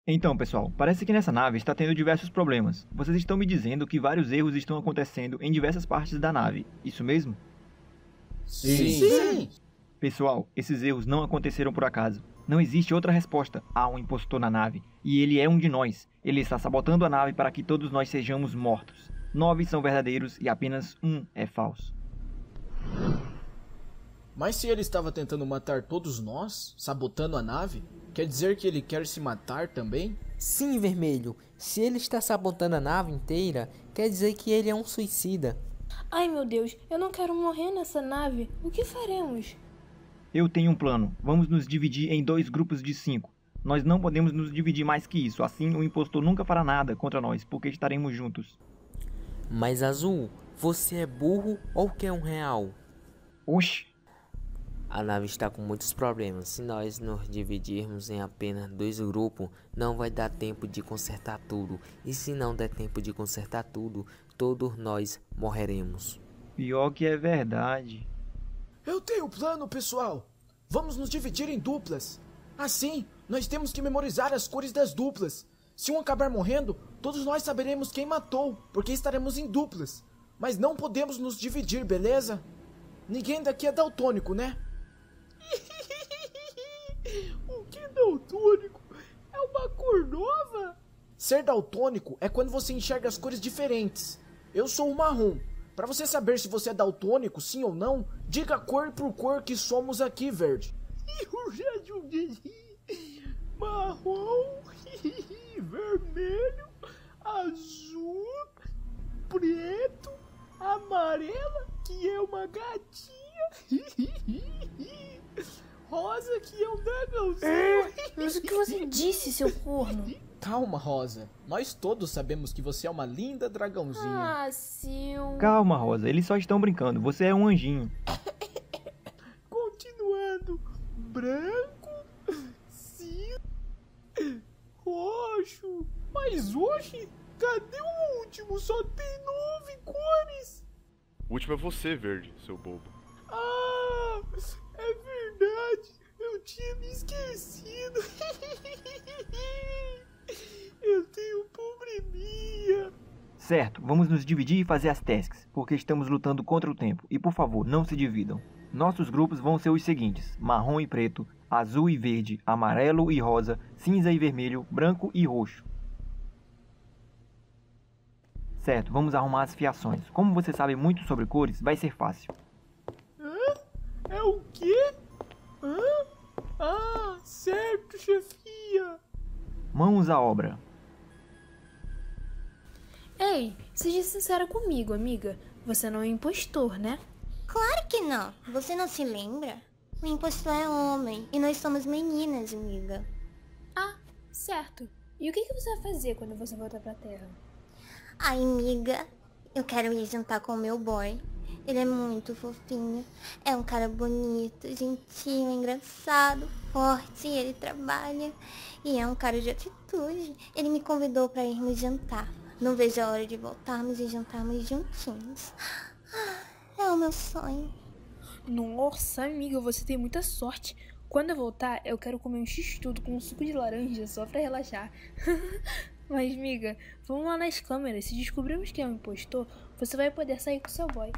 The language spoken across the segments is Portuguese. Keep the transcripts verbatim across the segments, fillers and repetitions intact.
Então, pessoal, parece que nessa nave está tendo diversos problemas. Vocês estão me dizendo que vários erros estão acontecendo em diversas partes da nave, isso mesmo? Sim. Sim. Pessoal, esses erros não aconteceram por acaso. Não existe outra resposta. Há um impostor na nave, e ele é um de nós. Ele está sabotando a nave para que todos nós sejamos mortos. Nove são verdadeiros e apenas um é falso. Mas se ele estava tentando matar todos nós, sabotando a nave, quer dizer que ele quer se matar também? Sim, Vermelho. Se ele está sabotando a nave inteira, quer dizer que ele é um suicida. Ai meu Deus, eu não quero morrer nessa nave. O que faremos? Eu tenho um plano. Vamos nos dividir em dois grupos de cinco. Nós não podemos nos dividir mais que isso. Assim, o impostor nunca fará nada contra nós, porque estaremos juntos. Mas Azul, você é burro ou quer um real? Oxi! A nave está com muitos problemas. Se nós nos dividirmos em apenas dois grupos, não vai dar tempo de consertar tudo. E se não der tempo de consertar tudo, todos nós morreremos. Pior que é verdade. Eu tenho um plano, pessoal. Vamos nos dividir em duplas. Assim, nós temos que memorizar as cores das duplas. Se um acabar morrendo, todos nós saberemos quem matou, porque estaremos em duplas. Mas não podemos nos dividir, beleza? Ninguém daqui é daltônico, né? O que é daltônico? É uma cor nova? Ser daltônico é quando você enxerga as cores diferentes. Eu sou o marrom. Para você saber se você é daltônico, sim ou não, diga cor por cor que somos aqui, verde. Eu já joguei marrom, vermelho, azul, preto, amarela, que é uma gatinha, rosa, que é um dragãozinho. Mas o que você disse, seu corno? Calma, Rosa. Nós todos sabemos que você é uma linda dragãozinha. Ah, seu... Calma, Rosa. Eles só estão brincando. Você é um anjinho. Continuando. Branco, cinza, roxo. Mas hoje, cadê o último? Só tem nove cores. O último é você, verde, seu bobo. Ah, é verdade. Eu tinha me esquecido. Eu tenho pulmia. Certo, vamos nos dividir e fazer as tasks, porque estamos lutando contra o tempo. E por favor, não se dividam. Nossos grupos vão ser os seguintes: marrom e preto, azul e verde, amarelo e rosa, cinza e vermelho, branco e roxo. Certo, vamos arrumar as fiações. Como você sabe muito sobre cores, vai ser fácil. Hã? É o quê? Hã? Ah, certo, chefia. Mãos à obra. Ei, seja sincera comigo, amiga. Você não é impostor, né? Claro que não. Você não se lembra? O impostor é homem e nós somos meninas, amiga. Ah, certo. E o que que você vai fazer quando você voltar pra Terra? Ai, amiga, eu quero ir jantar com o meu boy. Ele é muito fofinho. É um cara bonito, gentil, engraçado, forte, ele trabalha. E é um cara de atitude. Ele me convidou pra irmos jantar. Não vejo a hora de voltarmos e jantarmos juntinhos. É o meu sonho. Nossa, amiga, você tem muita sorte. Quando eu voltar, eu quero comer um x-tudo com um suco de laranja só pra relaxar. Mas, amiga, vamos lá nas câmeras. Se descobrirmos que é um impostor, você vai poder sair com seu boy.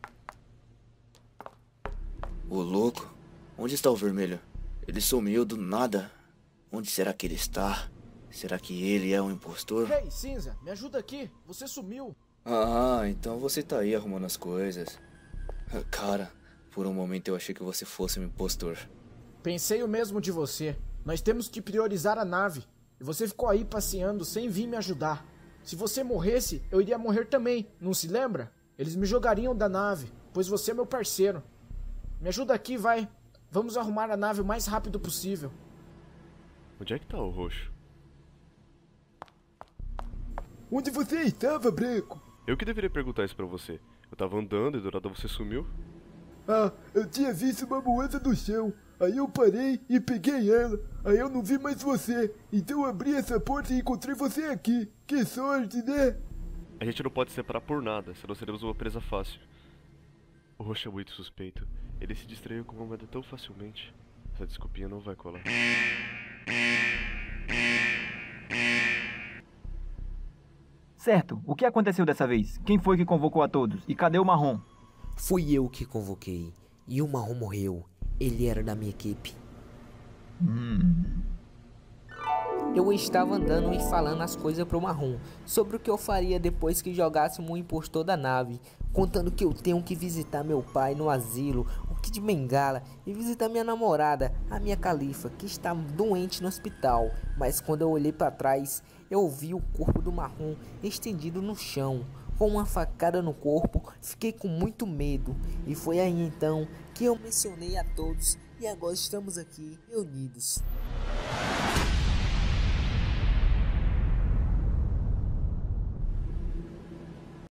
Ô louco, onde está o vermelho? Ele sumiu do nada. Onde será que ele está? Será que ele é um impostor? Ei, Cinza, me ajuda aqui. Você sumiu. Ah, então você tá aí arrumando as coisas. Cara, por um momento eu achei que você fosse um impostor. Pensei o mesmo de você. Nós temos que priorizar a nave. E você ficou aí passeando sem vir me ajudar. Se você morresse, eu iria morrer também, não se lembra? Eles me jogariam da nave, pois você é meu parceiro. Me ajuda aqui, vai. Vamos arrumar a nave o mais rápido possível. Onde é que tá o roxo? Onde você estava, Branco? Eu que deveria perguntar isso pra você. Eu tava andando e do nada você sumiu. Ah, eu tinha visto uma moeda no chão. Aí eu parei e peguei ela. Aí eu não vi mais você. Então eu abri essa porta e encontrei você aqui. Que sorte, né? A gente não pode se separar por nada, senão seremos uma presa fácil. O roxo é muito suspeito. Ele se distraiu com uma moeda tão facilmente. Essa desculpinha não vai colar. Certo, o que aconteceu dessa vez? Quem foi que convocou a todos? E cadê o Marrom? Fui eu que convoquei. E o Marrom morreu. Ele era da minha equipe. Hum... Eu estava andando e falando as coisas pro Marrom sobre o que eu faria depois que jogássemos o impostor da nave, contando que eu tenho que visitar meu pai no asilo, o Kid Bengala, e visitar minha namorada, a minha califa, que está doente no hospital. Mas quando eu olhei para trás, eu vi o corpo do Marrom estendido no chão, com uma facada no corpo. Fiquei com muito medo, e foi aí então que eu mencionei a todos, e agora estamos aqui reunidos.